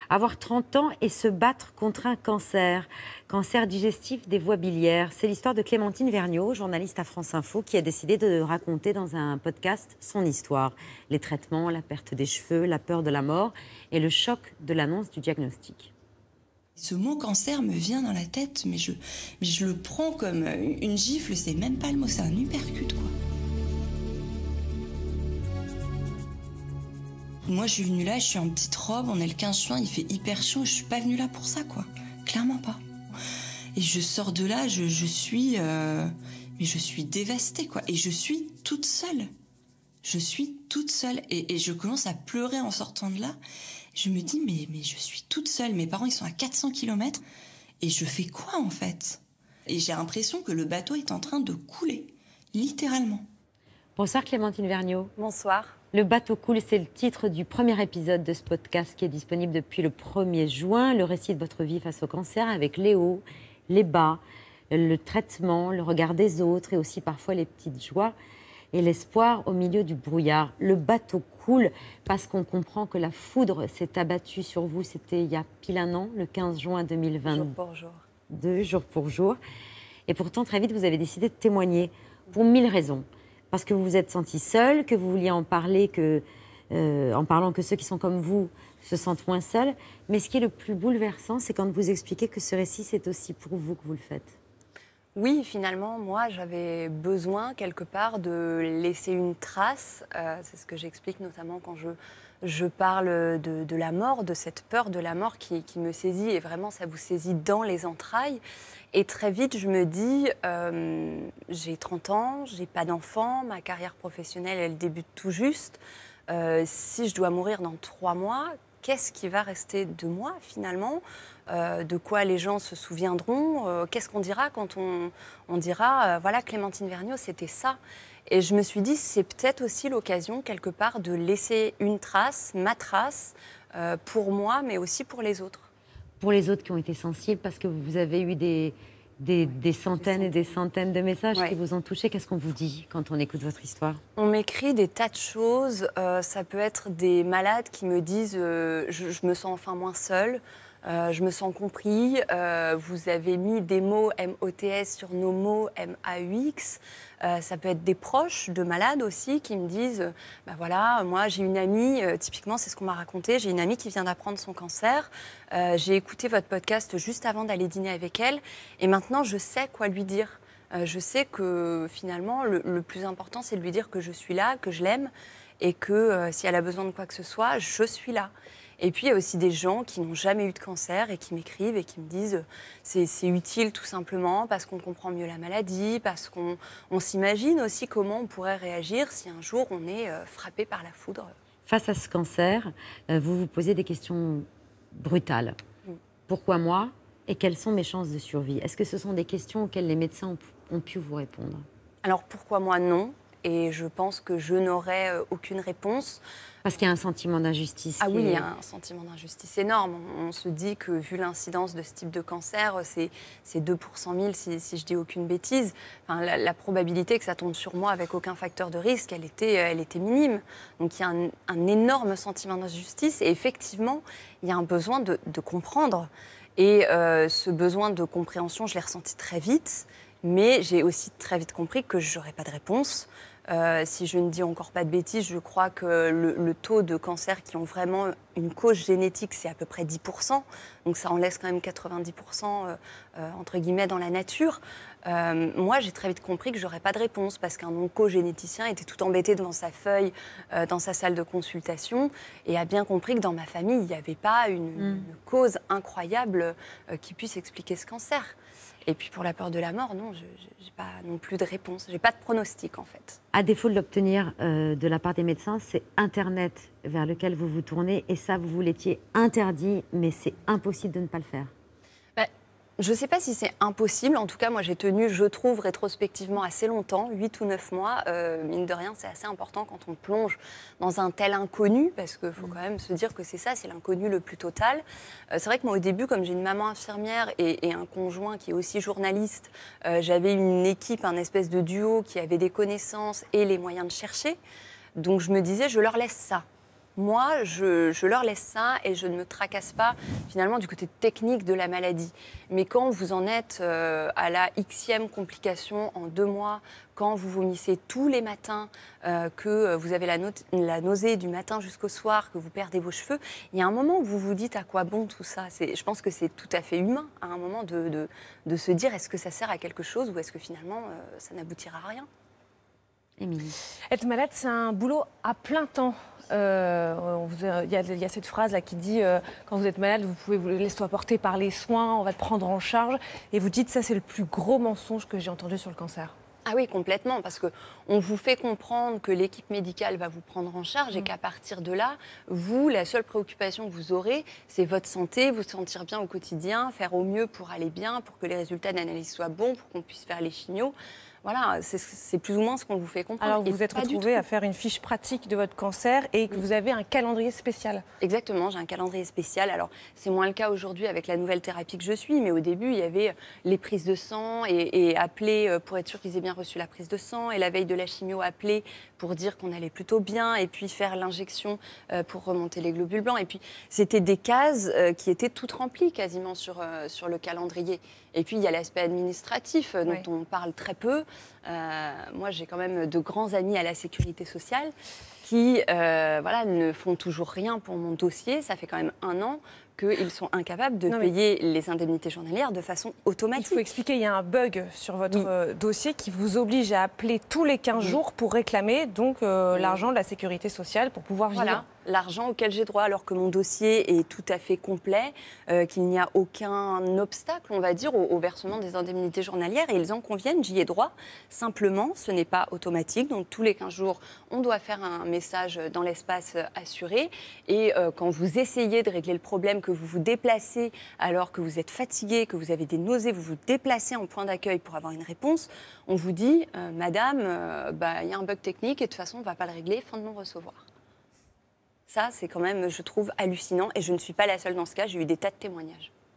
Avoir 30 ans et se battre contre un cancer digestif des voies biliaires. C'est l'histoire de Clémentine Vergnaud, journaliste à France Info, qui a décidé de raconter dans un podcast son histoire. Les traitements, la perte des cheveux, la peur de la mort et le choc de l'annonce du diagnostic. Ce mot cancer me vient dans la tête, mais je le prends comme une gifle, c'est même pas le mot, c'est un uppercut, quoi. Moi, je suis venue là, je suis en petite robe, on est le 15 juin, il fait hyper chaud, je suis pas venue là pour ça, quoi. Clairement pas. Et je sors de là, je suis dévastée, quoi. Et je suis toute seule. Je suis toute seule. Et je commence à pleurer en sortant de là. Je me dis, mais je suis toute seule. Mes parents, ils sont à 400 km. Et je fais quoi, en fait? Et j'ai l'impression que le bateau est en train de couler. Littéralement. Bonsoir Clémentine Vergnaud. Bonsoir. Le bateau coule, c'est le titre du premier épisode de ce podcast qui est disponible depuis le 1er juin. Le récit de votre vie face au cancer avec les hauts, les bas, le traitement, le regard des autres et aussi parfois les petites joies et l'espoir au milieu du brouillard. Le bateau coule parce qu'on comprend que la foudre s'est abattue sur vous. C'était il y a pile un an, le 15 juin 2022. Jour pour jour. Jour pour jour. Et pourtant, très vite, vous avez décidé de témoigner pour 1000 raisons. Parce que vous vous êtes senti seul, que vous vouliez en parler, en parlant que ceux qui sont comme vous se sentent moins seuls. Mais ce qui est le plus bouleversant, c'est quand vous expliquez que ce récit, c'est aussi pour vous que vous le faites. Oui, finalement, moi, j'avais besoin, quelque part, de laisser une trace. C'est ce que j'explique notamment quand je parle de la mort, de cette peur de la mort qui me saisit. Et vraiment, ça vous saisit dans les entrailles. Et très vite, je me dis, j'ai 30 ans, j'ai pas d'enfant, ma carrière professionnelle, elle débute tout juste. Si je dois mourir dans 3 mois, qu'est-ce qui va rester de moi, finalement? De quoi les gens se souviendront? Qu'est-ce qu'on dira quand on dira, voilà, Clémentine Vergnaud, c'était ça. Et je me suis dit, c'est peut-être aussi l'occasion, quelque part, de laisser une trace, ma trace, pour moi, mais aussi pour les autres. Pour les autres qui ont été sensibles, parce que vous avez eu des centaines et des centaines de messages qui vous ont touché. Qu'est-ce qu'on vous dit quand on écoute votre histoire? On m'écrit des tas de choses. Ça peut être des malades qui me disent je me sens enfin moins seule. Je me sens compris. Vous avez mis des mots MOTS sur nos mots MAUX. Ça peut être des proches de malades aussi qui me disent bah voilà, moi j'ai une amie, typiquement c'est ce qu'on m'a raconté, j'ai une amie qui vient d'apprendre son cancer. J'ai écouté votre podcast juste avant d'aller dîner avec elle et maintenant je sais quoi lui dire. Je sais que finalement le plus important c'est de lui dire que je suis là, que je l'aime et que si elle a besoin de quoi que ce soit, je suis là. Et puis, il y a aussi des gens qui n'ont jamais eu de cancer et qui m'écrivent et qui me disent c'est utile tout simplement parce qu'on comprend mieux la maladie, parce qu'on s'imagine aussi comment on pourrait réagir si un jour on est frappé par la foudre. Face à ce cancer, vous vous posez des questions brutales. Pourquoi moi? Et quelles sont mes chances de survie? Est-ce que ce sont des questions auxquelles les médecins ont pu vous répondre? Alors, pourquoi moi, non. Et je pense que je n'aurai aucune réponse. Parce qu'il y a un sentiment d'injustice. Ah oui, il y a un sentiment d'injustice énorme. On se dit que vu l'incidence de ce type de cancer, c'est 2 pour 100 000 si je dis aucune bêtise. Enfin, la probabilité que ça tombe sur moi avec aucun facteur de risque, elle était minime. Donc il y a un énorme sentiment d'injustice. Et effectivement, il y a un besoin de comprendre. Et ce besoin de compréhension, je l'ai ressenti très vite. Mais j'ai aussi très vite compris que je n'aurais pas de réponse. Si je ne dis encore pas de bêtises, je crois que le taux de cancers qui ont vraiment une cause génétique, c'est à peu près 10%. Donc ça en laisse quand même 90% entre guillemets dans la nature. Moi, j'ai très vite compris que je n'aurais pas de réponse parce qu'un oncogénéticien était tout embêté devant sa feuille, dans sa salle de consultation et a bien compris que dans ma famille, il n'y avait pas une cause incroyable qui puisse expliquer ce cancer. Et puis pour la peur de la mort, non, je n'ai pas non plus de réponse. Je n'ai pas de pronostic en fait. À défaut de l'obtenir de la part des médecins, c'est Internet vers lequel vous vous tournez. Et ça, vous l'étiez interdit, mais c'est impossible de ne pas le faire. Je ne sais pas si c'est impossible. En tout cas, moi, j'ai tenu, je trouve, rétrospectivement assez longtemps, 8 ou 9 mois. Mine de rien, c'est assez important quand on plonge dans un tel inconnu, parce qu'il faut quand même se dire que c'est ça, c'est l'inconnu le plus total. C'est vrai que moi, au début, comme j'ai une maman infirmière et un conjoint qui est aussi journaliste, j'avais une équipe, un espèce de duo qui avait des connaissances et les moyens de chercher. Donc, je me disais, je leur laisse ça. Moi, je leur laisse ça et je ne me tracasse pas finalement du côté technique de la maladie. Mais quand vous en êtes à la Xème complication en 2 mois, quand vous vomissez tous les matins, que vous avez la nausée du matin jusqu'au soir, que vous perdez vos cheveux, il y a un moment où vous vous dites à quoi bon tout ça. Je pense que c'est tout à fait humain à un moment de se dire est-ce que ça sert à quelque chose ou est-ce que finalement ça n'aboutira à rien. Émilie. Être malade, c'est un boulot à plein temps. Il y a cette phrase là qui dit quand vous êtes malade, vous pouvez vous laisser porter par les soins, on va te prendre en charge. Et vous dites ça, c'est le plus gros mensonge que j'ai entendu sur le cancer. Ah oui, complètement, parce qu'on vous fait comprendre que l'équipe médicale va vous prendre en charge et qu'à partir de là, vous, la seule préoccupation que vous aurez, c'est votre santé, vous sentir bien au quotidien, faire au mieux pour aller bien, pour que les résultats d'analyse soient bons, pour qu'on puisse faire les chimios. Voilà, c'est plus ou moins ce qu'on vous fait comprendre. Alors, vous vous êtes retrouvé à faire une fiche pratique de votre cancer et que vous avez un calendrier spécial. Exactement, j'ai un calendrier spécial. Alors, c'est moins le cas aujourd'hui avec la nouvelle thérapie que je suis, mais au début, il y avait les prises de sang et appeler pour être sûr qu'ils aient bien reçu la prise de sang. Et la veille de la chimio, appeler pour dire qu'on allait plutôt bien et puis faire l'injection pour remonter les globules blancs. Et puis, c'était des cases qui étaient toutes remplies quasiment sur le calendrier. Et puis, il y a l'aspect administratif dont on parle très peu. Moi, j'ai quand même de grands amis à la sécurité sociale qui ne font toujours rien pour mon dossier. Ça fait quand même 1 an qu'ils sont incapables de payer les indemnités journalières de façon automatique. Il faut expliquer, il y a un bug sur votre dossier qui vous oblige à appeler tous les 15 jours pour réclamer donc l'argent de la sécurité sociale pour pouvoir vivre. Voilà, l'argent auquel j'ai droit alors que mon dossier est tout à fait complet, qu'il n'y a aucun obstacle, on va dire, au versement des indemnités journalières. Et ils en conviennent, j'y ai droit. Simplement, ce n'est pas automatique. Donc, tous les 15 jours, on doit faire un message dans l'espace assuré. Et quand vous essayez de régler le problème, que vous vous déplacez alors que vous êtes fatigué, que vous avez des nausées, vous vous déplacez en point d'accueil pour avoir une réponse, on vous dit « Madame, y a un bug technique et de toute façon, on ne va pas le régler, fin de non-recevoir ». Ça, c'est quand même, je trouve, hallucinant. Et je ne suis pas la seule dans ce cas, j'ai eu des tas de témoignages.